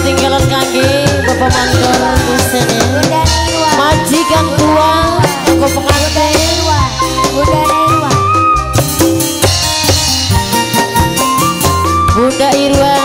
ketinggalan kangge Bapak Mandor Husene majikan tua toko pengantin Bunda Irwan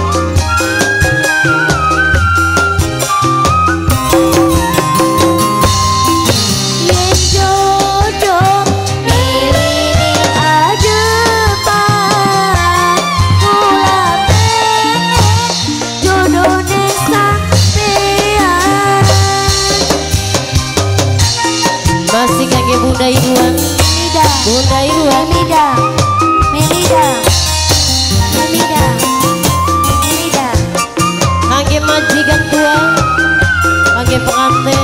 masih kangge Bunda Irwan Bunda Irwan Melida kangge majikan tua kangge pengantin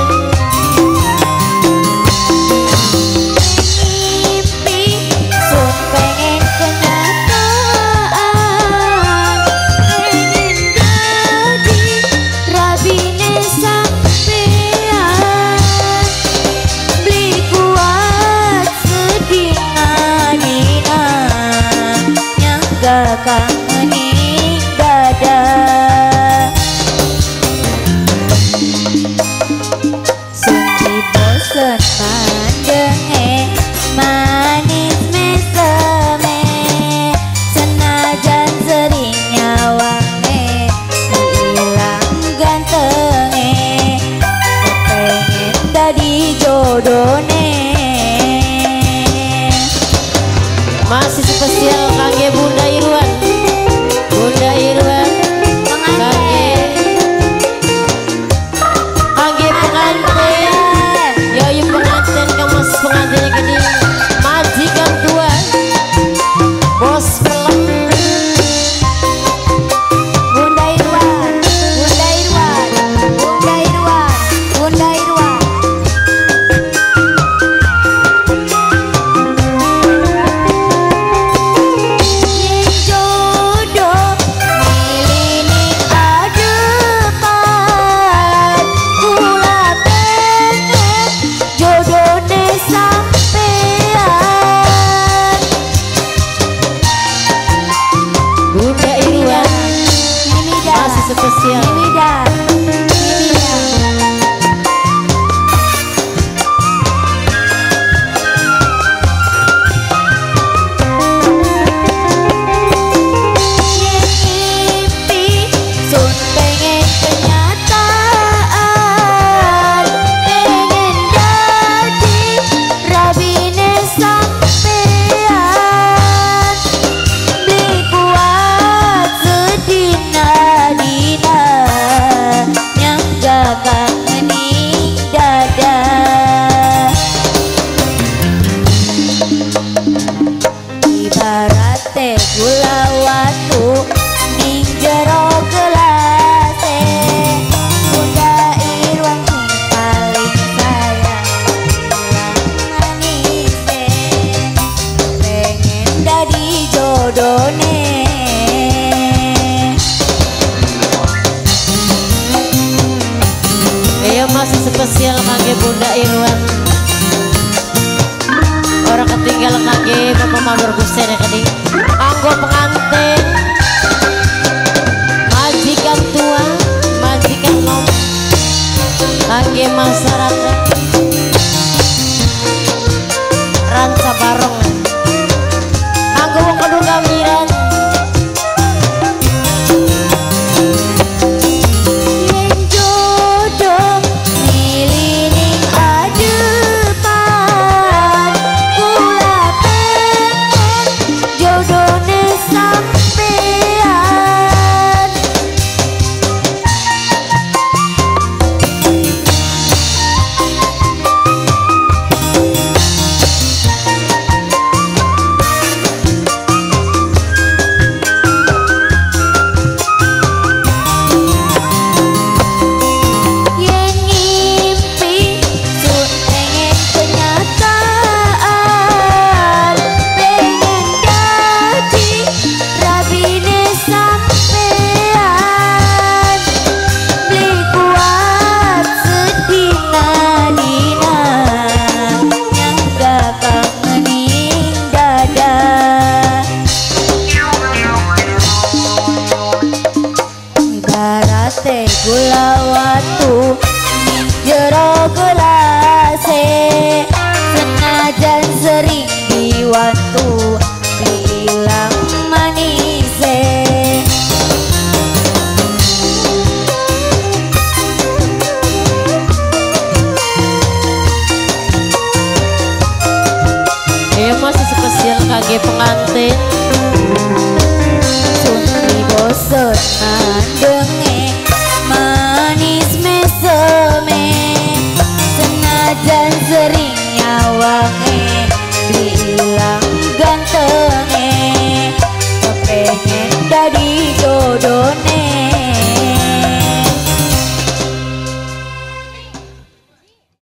kangening dada Sunci bosen mandenge manis meseme senajan sering nyawange hilang gantenge pengen tadi jodone masih spesial kangge Bunda Irwan kangge pengantin yayu pengantin kemas pengantinnya gede majikan tua bos film Bunda Irwan spesial gula watu ning jero gelase Bunda Irwan sing paling sayang manise pengen dadi jodone iya masih spesial kangge Bunda Irwan orang ketinggalan kangge Bapak Mandor Husene kening anggo pengantin majikan tua majikan nom kangge masyarakat ranca barong anggo wong kudu gamiran yen jodoh milining adepan kula pengen jodoh alon mandenge manis meseme senajan sering nyawange bilang gantenge kepengen dadi jodone